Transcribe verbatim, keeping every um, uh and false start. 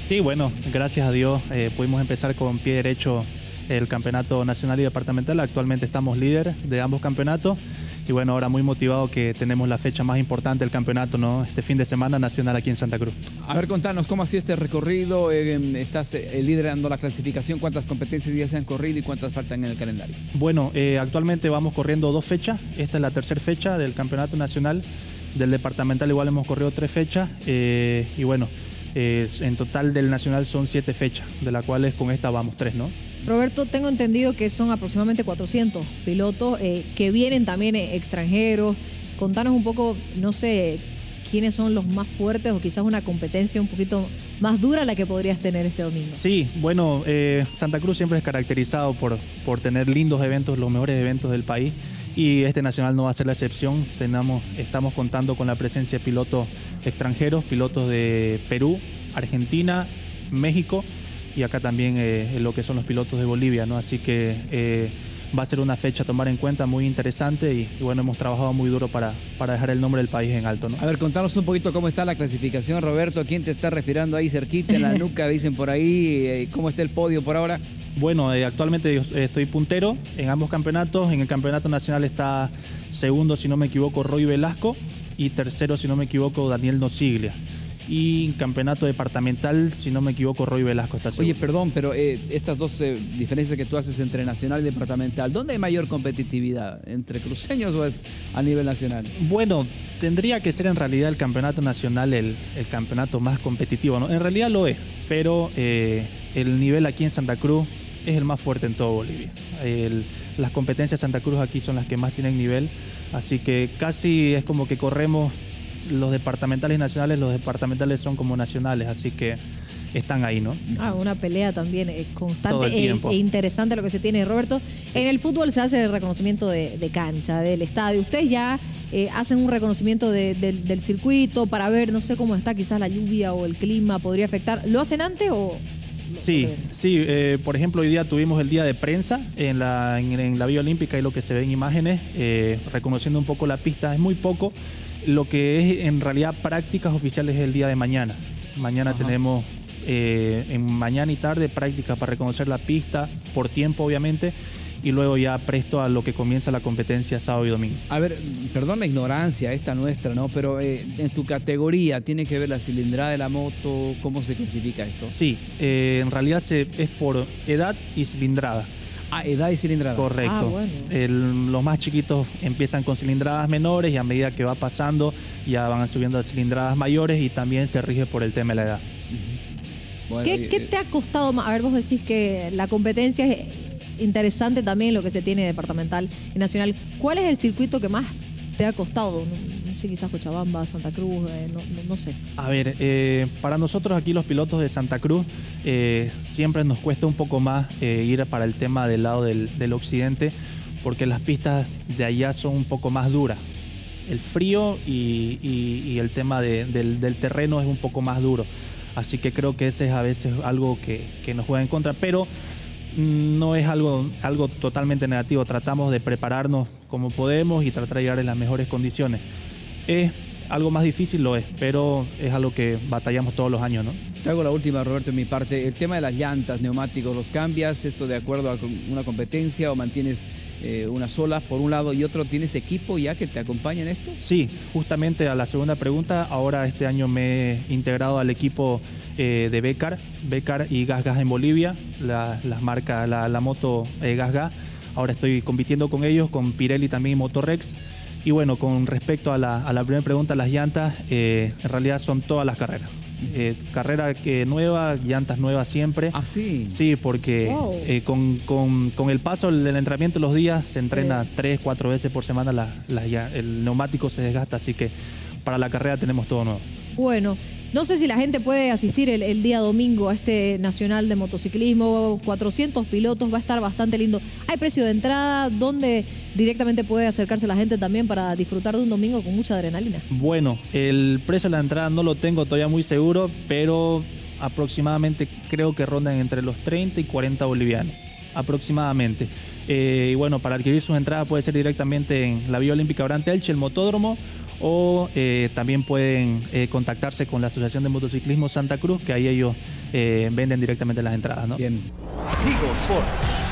Sí, bueno, gracias a Dios eh, pudimos empezar con pie derecho el campeonato nacional y departamental. Actualmente estamos líder de ambos campeonatos y bueno, ahora muy motivado que tenemos la fecha más importante del campeonato, ¿no? Este fin de semana nacional aquí en Santa Cruz. A ver, contanos, ¿cómo ha sido este recorrido? Eh, estás eh, liderando la clasificación, ¿cuántas competencias ya se han corrido y cuántas faltan en el calendario? Bueno, eh, actualmente vamos corriendo dos fechas. Esta es la tercera fecha del campeonato nacional. Del departamental igual hemos corrido tres fechas eh, y bueno, eh, en total del nacional son siete fechas, de las cuales con esta vamos tres, ¿no? Roberto, tengo entendido que son aproximadamente cuatrocientos pilotos eh, que vienen también eh, extranjeros. Contanos un poco, no sé, quiénes son los más fuertes o quizás una competencia un poquito más dura la que podrías tener este domingo. Sí, bueno, eh, Santa Cruz siempre es caracterizado por, por tener lindos eventos, los mejores eventos del país. Y este nacional no va a ser la excepción. Tenemos, estamos contando con la presencia de pilotos extranjeros, pilotos de Perú, Argentina, México y acá también eh, lo que son los pilotos de Bolivia, ¿no? Así que eh, va a ser una fecha a tomar en cuenta muy interesante y, y bueno, hemos trabajado muy duro para, para dejar el nombre del país en alto, ¿no? A ver, contanos un poquito cómo está la clasificación, Roberto. ¿Quién te está respirando ahí cerquita en la nuca, dicen por ahí? ¿Cómo está el podio por ahora? Bueno, eh, actualmente yo estoy puntero en ambos campeonatos. En el campeonato nacional está segundo, si no me equivoco, Roy Velasco y tercero, si no me equivoco, Daniel Nosiglia. Y en campeonato departamental, si no me equivoco, Roy Velasco está segundo. Oye, perdón, pero eh, estas dos eh, diferencias que tú haces entre nacional y departamental, ¿dónde hay mayor competitividad? ¿Entre cruceños o es a nivel nacional? Bueno, tendría que ser en realidad el campeonato nacional el, el campeonato más competitivo, ¿no? En realidad lo es, pero eh, el nivel aquí en Santa Cruz es el más fuerte en todo Bolivia. El, las competencias de Santa Cruz aquí son las que más tienen nivel, así que casi es como que corremos los departamentales y nacionales, los departamentales son como nacionales, así que están ahí, ¿no? Ah, una pelea también eh, constante e, e interesante lo que se tiene. Roberto, sí. En el fútbol se hace el reconocimiento de, de cancha, del estadio. Ustedes ya eh, hacen un reconocimiento de, de, del circuito para ver, no sé cómo está, quizás la lluvia o el clima podría afectar. ¿Lo hacen antes o...? Sí, sí. Eh, por ejemplo, hoy día tuvimos el día de prensa en la, en, en la Vía Olímpica y lo que se ve en imágenes, eh, reconociendo un poco la pista, es muy poco. Lo que es en realidad prácticas oficiales es el día de mañana. Mañana Ajá. tenemos eh, en mañana y tarde prácticas para reconocer la pista, por tiempo obviamente, y luego ya presto a lo que comienza la competencia sábado y domingo. A ver, perdón la ignorancia esta nuestra, ¿no? Pero eh, en tu categoría, ¿tiene que ver la cilindrada de la moto? ¿Cómo se clasifica esto? Sí, eh, en realidad se, es por edad y cilindrada. Ah, edad y cilindrada. Correcto. Ah, bueno. El, los más chiquitos empiezan con cilindradas menores y a medida que va pasando ya van subiendo a cilindradas mayores y también se rige por el tema de la edad. Uh-huh. Bueno, ¿Qué, ¿Qué te ha costado más? A ver, vos decís que la competencia es interesante también lo que se tiene departamental y nacional. ¿Cuál es el circuito que más te ha costado? No, no sé, quizás Cochabamba, Santa Cruz, eh, no, no, no sé. A ver, eh, para nosotros aquí los pilotos de Santa Cruz eh, siempre nos cuesta un poco más eh, ir para el tema del lado del, del occidente porque las pistas de allá son un poco más duras. El frío y, y, y el tema de, del, del terreno es un poco más duro. Así que creo que ese es a veces algo que, que nos juega en contra, pero no es algo, algo totalmente negativo. Tratamos de prepararnos como podemos y tratar de llegar en las mejores condiciones. Es algo más difícil, lo es, pero es algo que batallamos todos los años, ¿no? Te hago la última, Roberto, en mi parte. El tema de las llantas, neumáticos, ¿los cambias esto de acuerdo a una competencia o mantienes eh, una sola por un lado y otro? ¿Tienes equipo ya que te acompaña en esto? Sí, justamente a la segunda pregunta, ahora este año me he integrado al equipo eh, de Becar, Becar y GasGas en Bolivia, la, las marcas, la, la moto eh, GasGas. Ahora estoy compitiendo con ellos, con Pirelli también y Motorrex. Y bueno, con respecto a la, a la primera pregunta, las llantas, eh, en realidad son todas las carreras. Eh, carrera que nueva, llantas nuevas siempre. ¿Ah, sí? Sí, porque wow. eh, con, con, con el paso del entrenamiento los días se entrena sí. tres, cuatro veces por semana, la, la, el neumático se desgasta, así que para la carrera tenemos todo nuevo. Bueno, no sé si la gente puede asistir el, el día domingo a este nacional de motociclismo, cuatrocientos pilotos, va a estar bastante lindo. ¿Hay precio de entrada? ¿Dónde directamente puede acercarse la gente también para disfrutar de un domingo con mucha adrenalina? Bueno, el precio de la entrada no lo tengo todavía muy seguro, pero aproximadamente creo que rondan entre los treinta y cuarenta bolivianos, aproximadamente. Eh, y bueno, para adquirir sus entradas puede ser directamente en la Vía Olímpica Brante Elche, el motódromo, o eh, también pueden eh, contactarse con la Asociación de Motociclismo Santa Cruz, que ahí ellos eh, venden directamente las entradas, ¿no? Bien. Tigo Sport.